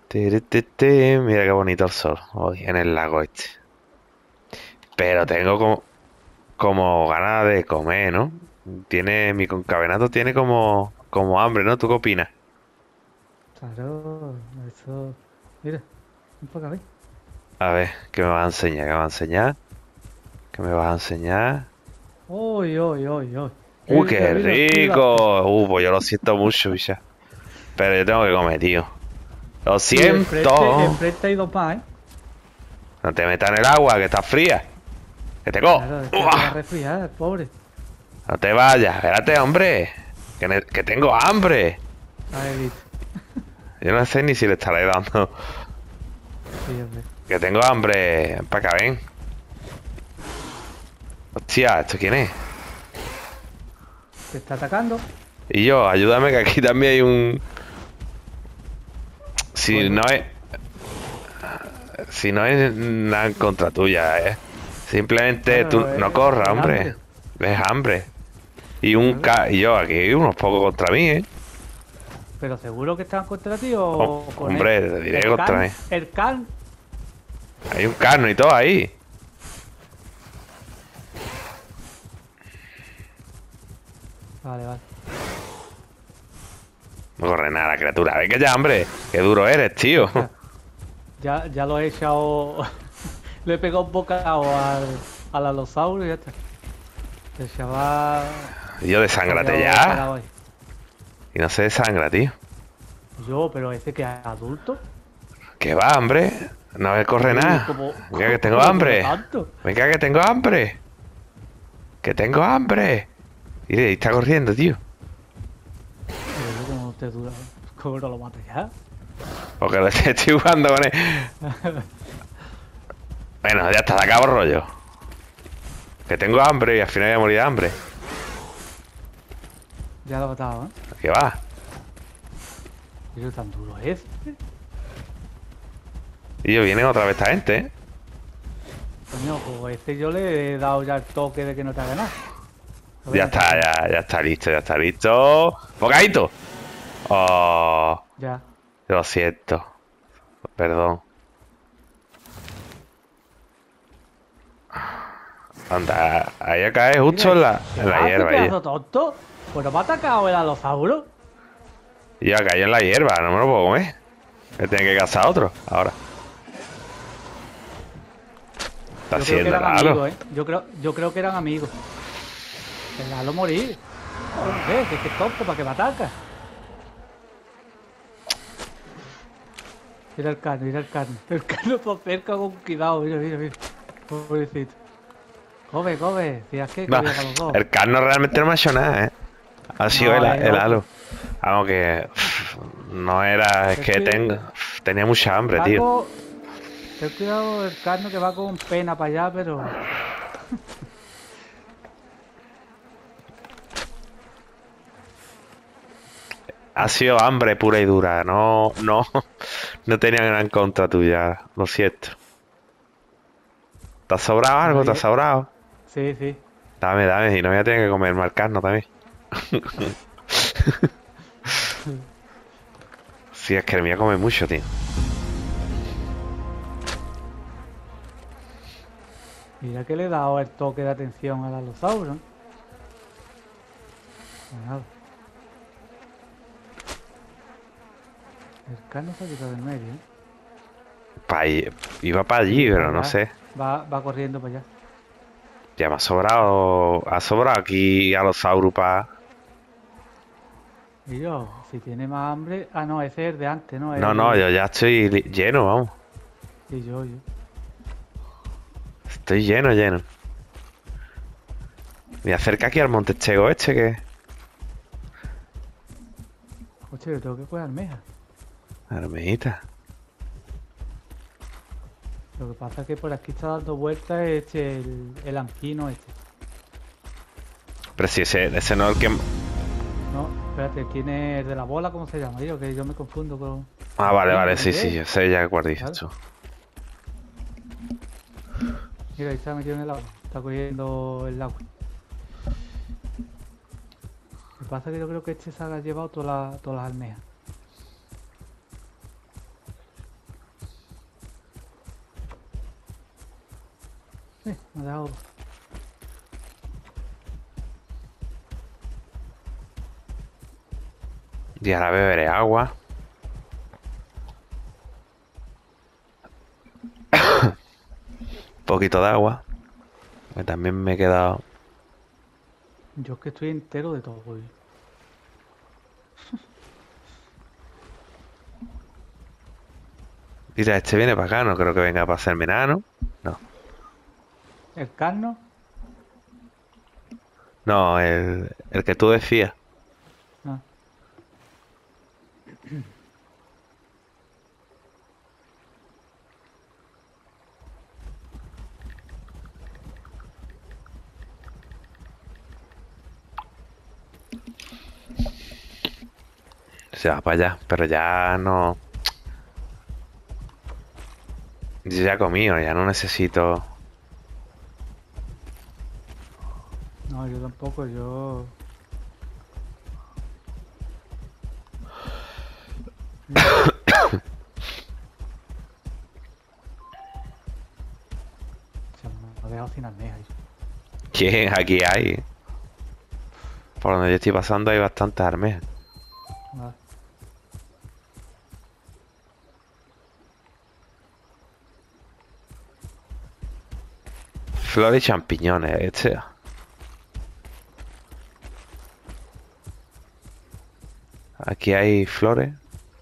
Mira qué bonito el sol hoy en el lago este. Pero tengo como ganas de comer, ¿no? Mi concavenato tiene como hambre, ¿no? ¿Tú qué opinas? Claro, eso. Mira, un poco a ver. A ver, ¿qué me vas a enseñar? ¿Qué me vas a enseñar? ¿Qué me vas a enseñar? Uy, uy, uy, uy. Qué Mira, mira. rico! Pues yo lo siento mucho, bicha. Pero yo tengo que comer, tío. Lo Y siento. enfrente hay dos más, ¿eh? No te metas en el agua, que está fría. Que te cojo. Claro, es que se va a ¡Uah! resfriar, pobre. No te vayas, espérate, hombre. Que tengo hambre. A ver, visto. Yo no sé ni si le estaré dando. Sí, hombre. Que tengo hambre. Para acá, ven. Hostia, ¿esto quién es? ¿Te está atacando? Y yo, ayúdame que aquí también hay un... Voy, Si voy. no es... Si no es nada en contra tuya, ¿eh? Simplemente tú Claro, no corras, es hombre. hambre. Es hambre. Claro. Y yo, aquí hay unos pocos contra mí, ¿eh? Pero seguro que están contra ti o con él. Hombre, te diré contra mí. El can. Hay un carno y todo ahí. Vale, vale. No corre nada, criatura. Venga ya, hombre. Qué duro eres, tío. Ya, ya lo he echado. Le he pegado un bocado al alosaurio y ya está. El chaval Y yo, se ha desángrate quedado ya. parado ahí. Y no se desangra, tío. Yo, pero ese que es adulto. ¿Qué va, hombre? No me corre Sí, nada. Venga, que tengo como dura hambre. tanto. Venga, que tengo hambre. Que tengo hambre. Y está corriendo, tío. Pero yo como te dura. ¿Cómo no lo matas ya? Porque lo estoy jugando con él. Bueno, ya está, se acabó el rollo. Que tengo hambre y al final voy a morir de hambre. Ya lo he matado, ¿eh? ¿Qué va? Pero tan duro es. Y yo, vienen otra vez esta gente, ¿eh? Coño, pues este yo le he dado ya el toque de que no te haga nada. A ver, Ya no te está, haga nada. ya está listo, ya está listo. ¡Bocadito! Oh, Ya. lo siento. Perdón. Anda, ahí cae justo Mira, en la, ¿qué en la hace, hierba. pedazo tonto? Pues no me ha atacado el alosauro. Y ya cayó en la hierba, no me lo puedo comer. Me tiene que cazar otro, ahora. Está Yo creo que haciendo el eran halo. amigos, ¿eh? Yo creo que eran amigos. Déjalo morir. Joder, que es tonto, ¿para que me ataca? Mira el carne, mira el carne. El carne se acerca con cuidado, mira, mira, mira. Pobrecito. Come, come. Si es que Va, comía para los dos. el carno realmente no me ha hecho nada, ¿eh? Ha sido No, es el otro. halo. Vamos que... no era... Es Ten, que cui- tenía mucha hambre, va tío. con... Ten cuidado el carne que va con pena para allá, pero... Ha sido hambre pura y dura. No, no, no tenía gran contra tuya. Lo siento. ¿Te ha sobrado algo? ¿Te ha Ahí, sobrado? sí, sí. Dame. Y no voy a tener que comer mal carno también. Sí, es que el mío come mucho, tío. Mira que le he dado el toque de atención al alosaurio, ¿no? Pues nada. El carne se ha quitado del medio, ¿eh? Iba para Sí, allí, para pero no allá. sé. Va corriendo para allá. Ya me ha sobrado. Ha sobrado aquí a los saurupas. Y yo, si tiene más hambre... Ah, no, ese es el de antes, ¿no? No, El... yo ya estoy lleno, vamos. Y yo. Estoy lleno. Me acerca aquí al Montechego este que... Coche, le tengo que coger almeja. Armejita. Lo que pasa es que por aquí está dando vueltas el anquino este. Pero si ese no es el que... No, espérate, tiene el de la bola, ¿cómo se llama? Yo, que yo me confundo con... Ah, vale, Creo sí, que es. yo sé ya cuál dices Claro. tú. Mira, ahí está metido en el agua. Está cogiendo el agua. Lo que pasa es que yo creo que este se ha llevado todas las almejas. Me ha dejado. Y ahora beberé agua. Un poquito de agua. Que también me he quedado. Yo es que estoy entero de todo, güey. Mira, este viene para acá. No creo que venga para hacerme nada, ¿no? No. El carno. No, el que tú decías. Ah, Se va para allá. Pero ya no. Yo ya he comido. Ya no necesito. no, yo tampoco, yo. Se me ha dejado sin almeja. ¿Quién? Aquí hay. Por donde yo estoy pasando hay bastantes armejas. Vale. Flores y champiñones. Aquí hay flores.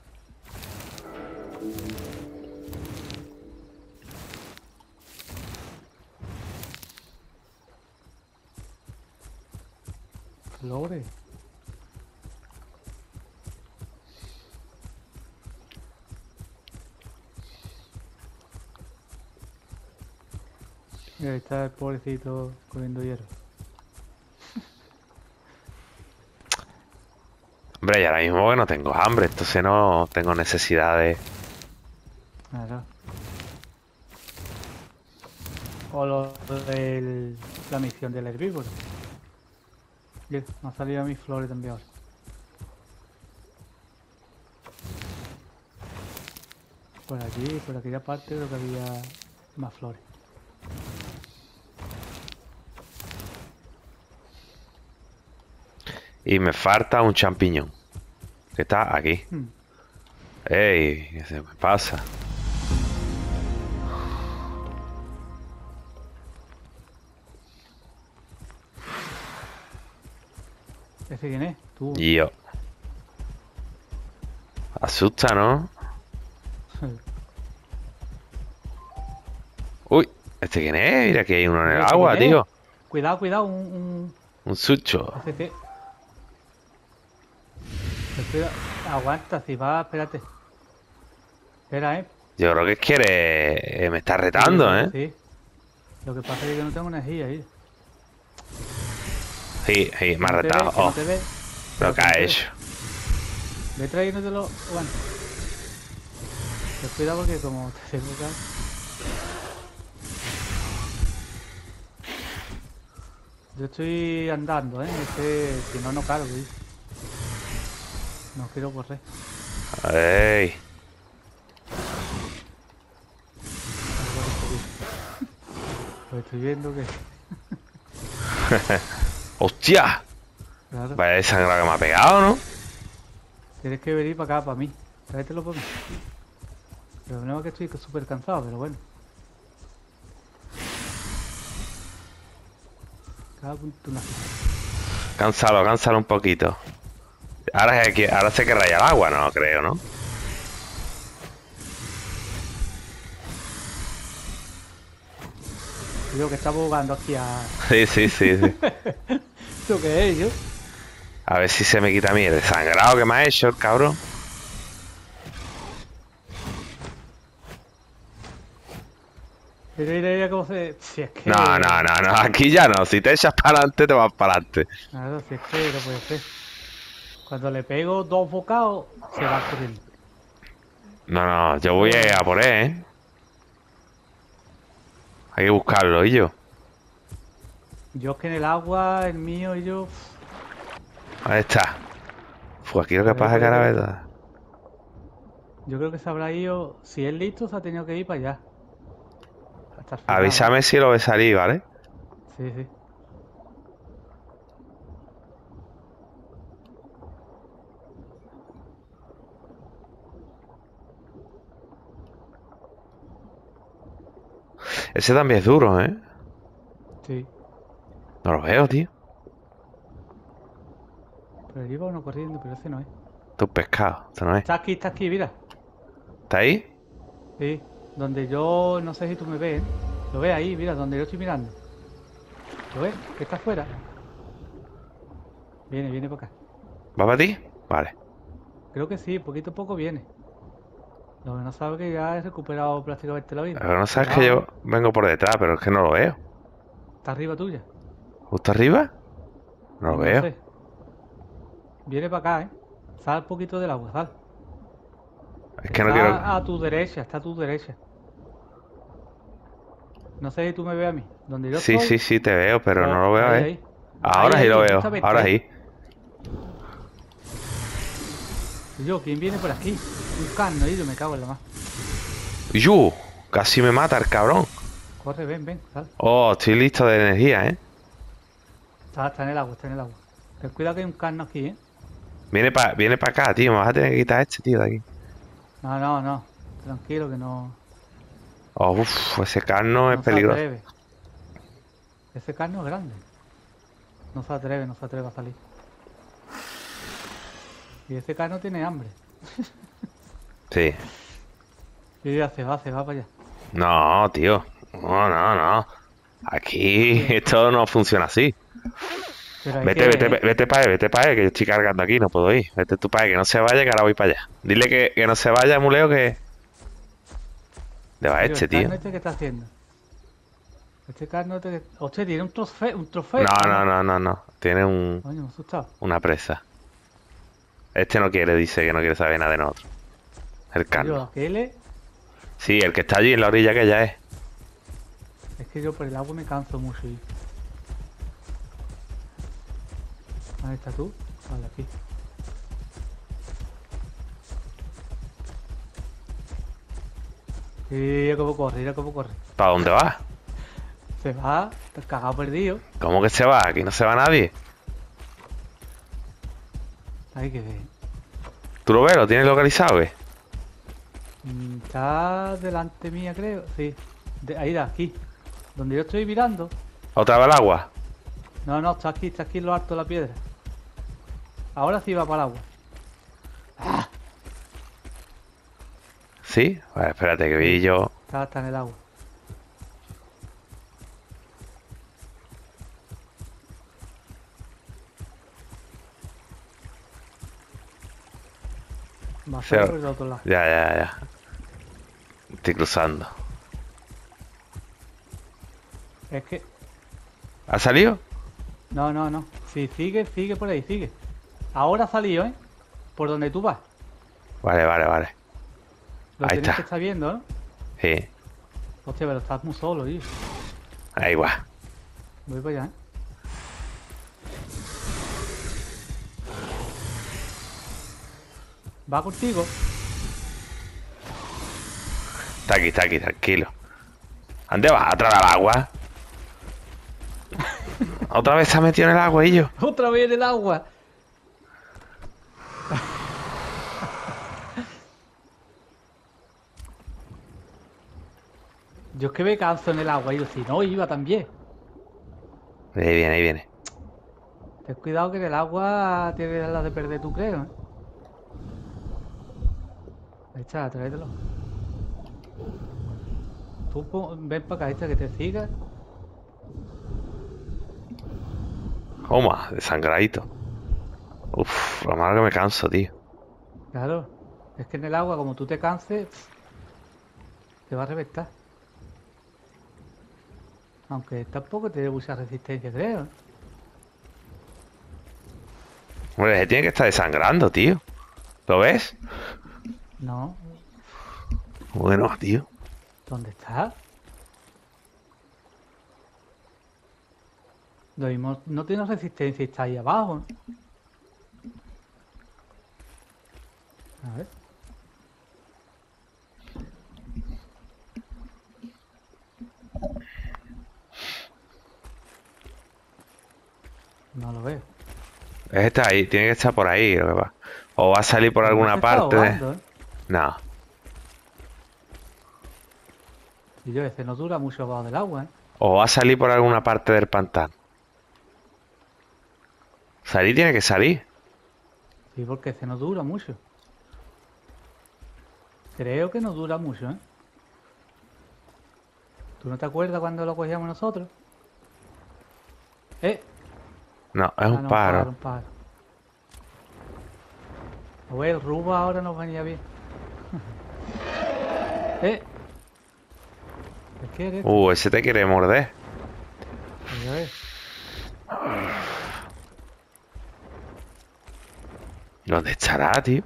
Flores. Y ahí está el pobrecito comiendo hierro. Hombre, y ahora mismo que no tengo hambre. Entonces no tengo necesidad de... Claro. O lo la misión del herbívoro. Mira, me han salido mis flores también ahora. Por aquella parte creo que había más flores. Y me falta un champiñón. Que está aquí. Hmm. ¡Ey! ¿Qué se me pasa? ¿Ese quién es? Tú. Y yo. Asusta, ¿no? Uy, ¿este quién es? Mira que hay uno en el Oye, ¿ese agua, quién es? tío. Cuidado, cuidado, Un sucho. ese que... Espera, aguanta, si va, espérate. Espera, Yo creo que quiere... me está Sí, yo retando, creo ¿eh? que sí. Lo que pasa es que yo no tengo energía ahí. Sí, sí, me ha No te ve, retado. que no Oh, te ve. lo que no ha te ve. hecho. Ve trayéndotelo. Bueno, ten cuidado porque como te tengo acá. Yo estoy andando, si no, no cargo, ¿sí? No quiero correr. ¡Ey! Pues estoy viendo que... ¡Hostia! Claro, Vaya desangrado que me ha pegado, ¿no? tienes que venir para acá, para mí. Tráetelo por mí. El problema es que estoy súper cansado, pero bueno. Cada punto una... Cánsalo, cánsalo un poquito. Ahora, ahora se que raya el agua, no creo, ¿no? Digo que está jugando aquí a... Sí, sí, sí, sí. ¿Esto qué es, yo? A ver si se me quita a mí el desangrado que me ha hecho el cabrón. Mira, mira, mira cómo se... Si es que... No, no, no, no. Aquí ya no. Si te echas para adelante, te vas para adelante. Claro, si es que no puede ser. Cuando le pego dos bocados, se va corriendo. No, no. Yo voy a por él, ¿eh? Hay que buscarlo, y yo. Yo es que en el agua, el mío y yo... Ahí está. Fue aquí lo que A ver, pasa es que por ahora ahí. verdad. Yo creo que se habrá ido... Si es listo, se ha tenido que ir para allá. hasta el final. Avísame si lo ves salir, ¿vale? Sí, sí. Ese también es duro, ¿eh? Sí. No lo veo, tío. Pero allí va uno corriendo, pero ese no es. Esto es pescado. Esto no es. Está aquí, mira. ¿Está ahí? Sí. Donde yo, no sé si tú me ves, ¿eh? Lo ves ahí, mira, donde yo estoy mirando. ¿Lo ves? Que está afuera. Viene para acá. ¿Va para ti? Vale. Creo que sí, poquito a poco viene. Lo que no sabe que ya he recuperado prácticamente la vida. Pero no sabes que Cuidado, yo vengo por detrás, pero es que no lo veo. está arriba tuya. ¿Justo arriba? No lo No veo. sé. Viene para acá, ¿eh? Sal un poquito del agua, sal. Es que no quiero... Está a tu derecha, está a tu derecha. No sé si tú me ves a mí. Donde yo Sí, estoy, sí, sí, te veo, pero pues no lo veo, ahí, ¿eh? ahí. Ahí, Ahora sí lo ahí, veo. justamente Ahora ahí. sí. Y yo, ¿quién viene por aquí? Un carno, y yo me cago en la más. ¡Yu! Casi me mata el cabrón. Corre, ven, sal. Oh, estoy listo de energía, ¿eh? Está en el agua, está en el agua. Ten cuidado que hay un carno aquí, ¿eh? Viene pa acá, tío. Me vas a tener que quitar este, tío, de aquí. No, no, no. Tranquilo que no, Oh, uff, ese carno es no se peligroso. atreve. Ese carno es grande. No se atreve a salir. Y ese carno tiene hambre. Sí. Y ya se va para allá. No, tío. No, no, no. Aquí ¿Qué? esto no funciona así. Pero hay que, ¿eh? Vete para él, que yo estoy cargando aquí, no puedo ir. Vete tú para él, que no se vaya, que ahora voy para allá. Dile que no se vaya, muleo, que... ¿Dónde va Y yo, el este, carno tío? este que está haciendo. Este carno este que... Hostia, tiene un trofeo. No, Ah, no, no. no, no, no. Tiene Coño, me he asustado. una presa. Este no quiere, dice que no quiere saber nada de nosotros. El Y yo, carno. aquel Sí, el que está allí en la orilla que ya es. es que yo por el agua me canso mucho. ¿Dónde estás tú? Vale, aquí. Y mira cómo corre. ¿Para dónde va? Se va, está cagado perdido. ¿Cómo que se va? Aquí no se va nadie. Hay que ver. ¿Tú lo ves? ¿Lo tienes localizado, o qué? Está delante mía, creo. Sí. Ahí, de aquí. Donde yo estoy mirando. ¿Otra vez al agua? No, no, está aquí en lo alto de la piedra. Ahora sí va para el agua. ¿Sí? Vale, espérate, que vi Sí, yo... está en el agua. Va a Se- salir por el otro lado. Ya, ya, ya. Estoy cruzando. Es que... ¿Ha salido? No, no, no. Sí, sigue por ahí, sigue. Ahora ha salido, ¿eh? Por donde tú vas. Vale, vale, vale. Lo Ahí tienes que está. estar viendo, ¿no? Sí. Hostia, pero estás muy solo, tío. Ahí va. Voy para allá, ¿eh? Va contigo. Está aquí, tranquilo. ¿Dónde vas? ¿Atrás al agua? ¿Otra vez se ha metido en el agua, y yo? Otra vez en el agua. Yo es que me canso en el agua y yo si no iba también. Ahí viene, ahí viene. Ten cuidado que en el agua tienes la de perder tú, creo, ¿eh? Ahí está, tráetelo. Ven para acá, que te siga. Toma, desangradito. Uf, lo malo que me canso, tío. Claro. Es que en el agua, como tú te canses, te va a reventar. Aunque tampoco tiene mucha resistencia, creo, ¿eh? Hombre, se tiene que estar desangrando, tío. ¿Lo ves? No. Bueno, tío. ¿Dónde está? Lo mismo no tiene resistencia y está ahí abajo, ¿no? A ver. Está ahí, tiene que estar por ahí, lo que va. O va a salir por Pero no alguna se está parte de... ahogando, ¿eh? No, Y yo, ese no dura mucho abajo del agua, ¿eh? o va a salir por alguna parte del pantano. Salir tiene que salir. Sí, porque ese no dura mucho. Creo que no dura mucho, ¿eh? ¿Tú no te acuerdas cuando lo cogíamos nosotros? ¡Eh! No, es un Ah, no, un pájaro, pájaro. un pájaro. A ver, el rubo ahora nos venía bien. ¡Eh! ¿Qué quiere este? Ese te quiere morder. A ver, ¿Dónde estará, tío?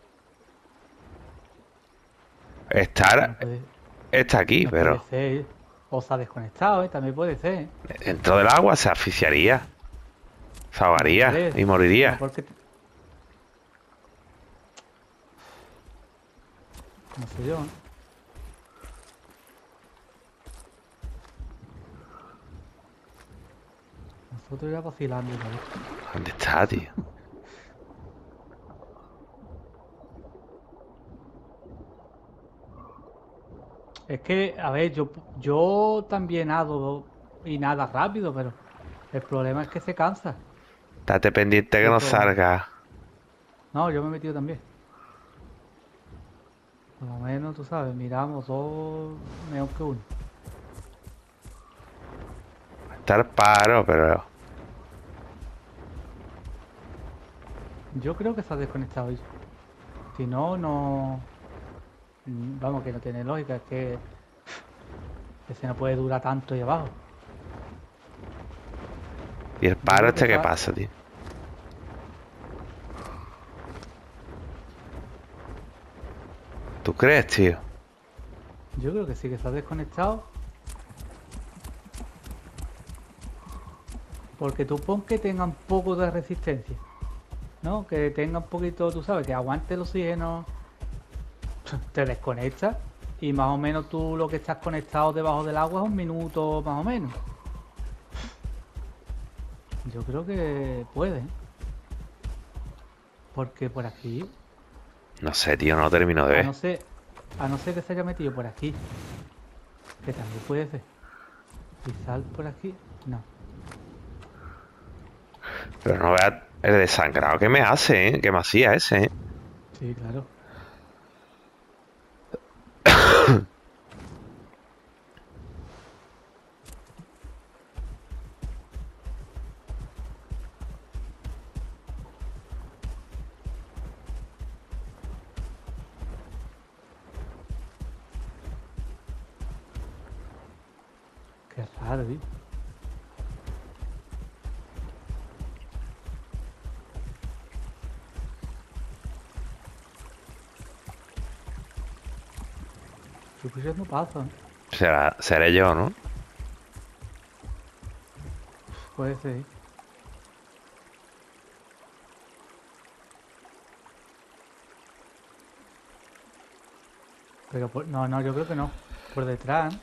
no Estar... puede, Está aquí, no puede pero... ser. ¿Eh? O se ha desconectado, ¿eh? También puede ser, ¿eh? Dentro del agua se asfixiaría. Se No, ahogaría hombre. y No, moriría. porque... No sé yo, ¿eh? Nosotros ya vacilando, ¿sabes? ¿Dónde está, tío? Es que, a ver, yo también nado y nada rápido, pero el problema es que se cansa. Estate pendiente que De no todos modos. salga. No, yo me he metido también. Por lo menos, tú sabes, miramos dos mejor que uno. Estar paro, pero... Yo creo que se ha desconectado. Si no, no... Vamos, que no tiene lógica. Es que ese no puede durar tanto ahí abajo. ¿Y el Yo paro creo que este se qué ha... pasa, tío? ¿Tú crees, tío? Yo creo que sí que se ha desconectado. Porque tú pon que tenga un poco de resistencia. ¿No? Que tenga un poquito, tú sabes, que aguante el oxígeno. Te desconectas. Y más o menos tú lo que estás conectado debajo del agua es un minuto más o menos. Yo creo que puede, ¿eh? Porque por aquí, No sé, tío, no lo termino de a ver. no ser, a no ser que se haya metido por aquí, que también puede ser. Y sal por aquí, no. Pero no veas el desangrado que me hace, ¿eh? Que me hacía ese, ¿eh? Sí, claro. Qué raro, tío. Yo escuchando pasos, ¿eh? Seré yo, ¿no? Puede ser, ¿eh? Pero no, no, yo creo que no. Por detrás, ¿eh?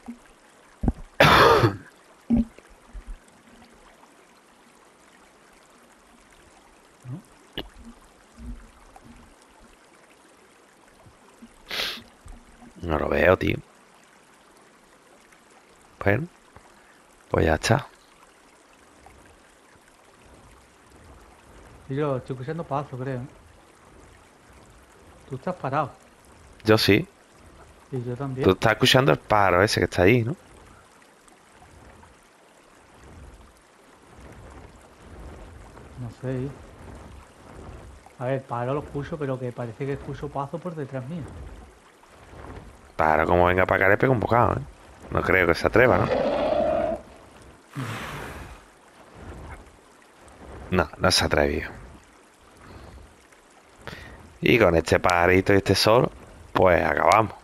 ¿No? No lo veo, tío. Bueno, pues ya está. Y yo estoy escuchando pasos, creo, ¿eh? Tú estás parado. Yo sí. Y yo Tú también. estás escuchando el pájaro ese que está ahí, ¿no? No sé, ¿eh? A ver, paro lo escucho, pero que parece que escucho pasos por detrás mío. Para como venga para acá le pego un bocado, ¿eh? No creo que se atreva, ¿no? No, no se ha atrevido. Y con este pajarito y este sol, pues acabamos.